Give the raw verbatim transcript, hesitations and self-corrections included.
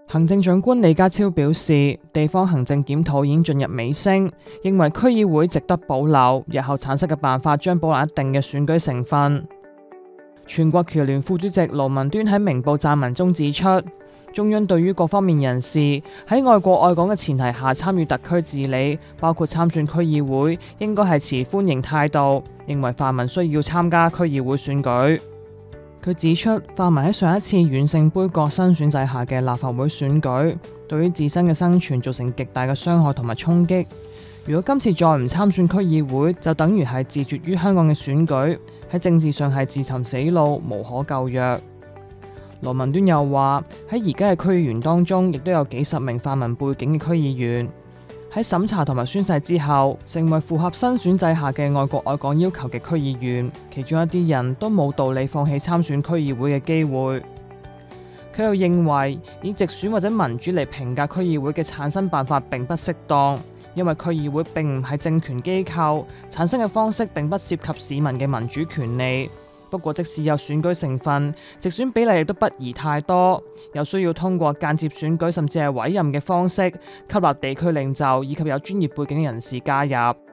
行政長官李家超表示，地方行政檢討已經進入尾聲，認為區議會值得保留，日後產生嘅辦法將保留一定嘅選舉成分。全國僑聯副主席盧文端喺明報撰文中指出，中央對於各方面人士喺愛國愛港嘅前提下參與特區治理，包括參選區議會，應該係持歡迎態度，認為泛民需要參加區議會選舉。佢指出，泛民喺上一次縣聖杯葛新選制下嘅立法會選舉，對於自身嘅生存造成極大嘅傷害同埋衝擊。如果今次再唔參選區議會，就等於係自絕於香港嘅選舉，喺政治上係自尋死路，無可救藥。羅文端又話，喺而家嘅區議員當中，亦都有幾十名泛民背景嘅區議員。喺審查同埋宣誓之後，成為符合新選制下嘅愛國愛港要求嘅區議員，其中一啲人都冇道理放棄參選區議會嘅機會。佢又認為，以直選或者民主嚟評價區議會嘅產生辦法並不適當，因為區議會並唔係政權機構，產生嘅方式並不涉及市民嘅民主權利。不過，即使有選舉成分，直選比例亦都不宜太多，有需要通過間接選舉甚至係委任嘅方式，吸納地區領袖以及有專業背景嘅人士加入。